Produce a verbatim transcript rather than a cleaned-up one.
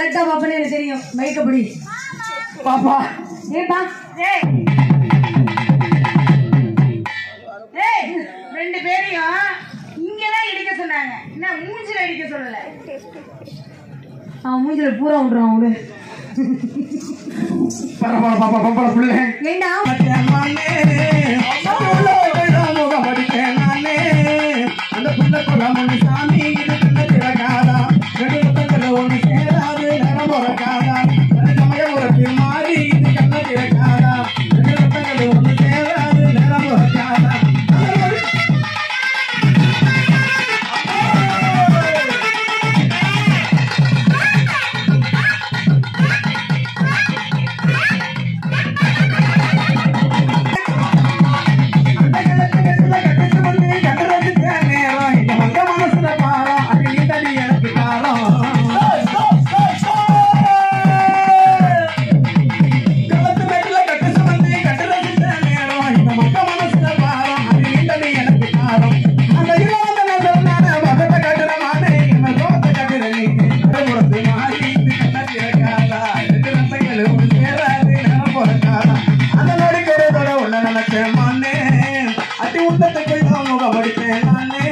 கரெக்டா பாப்பனே எனக்கு தெரியும். மைக்கப்படி பாப்பா. ஏப்பா ஏய் ஏய் ரெண்டு பேரையும் இங்கதான் இடிக்க சொன்னாங்க. என்ன மூஞ்சில அடிக்க சொல்லல. அவன் மூஞ்சில பூரா விடுறான் அவரு. பரவாயில்ல பாப்பா பாப்பா புள்ள ஏண்டா அந்த புள்ள கொடாமணி சாமி இது பிள்ளை திறக்காதா ரெண்டு முத்தங்களை ஒண்ணு சேராது நேரம் பிறக்காதா சமயம் உறக்கு மாறி இது கண்ண திறக்காதா ரெண்டு முத்தங்களை ஒண்ணு சேராது நேரம் பிறக்காதா அட்டி உண்டத்தை போய் முகம் அடிப்பேன் நானே